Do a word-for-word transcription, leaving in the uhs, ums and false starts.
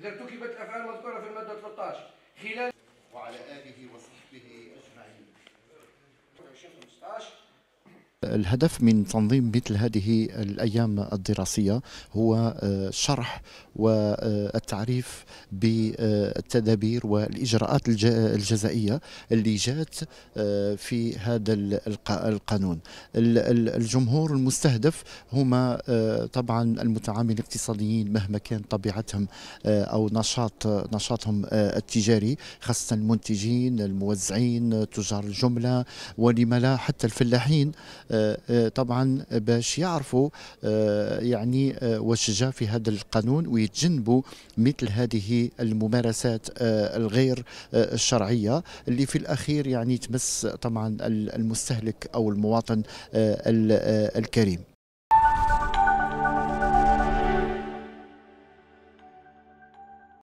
إذا ارتكبت الأفعال المذكورة في المادة ثلاثة عشر خلال وعلى آله وصحبه أجمعين. الهدف من تنظيم مثل هذه الأيام الدراسية هو شرح والتعريف بالتدابير والإجراءات الجزائية اللي جات في هذا القانون. الجمهور المستهدف هما طبعا المتعاملين الاقتصاديين مهما كان طبيعتهم أو نشاط نشاطهم التجاري، خاصة المنتجين، الموزعين، تجار الجملة، ولما لا حتى الفلاحين، طبعا باش يعرفوا يعني واش جا في هذا القانون ويتجنبوا مثل هذه الممارسات الغير الشرعية اللي في الأخير يعني تمس طبعا المستهلك أو المواطن الكريم.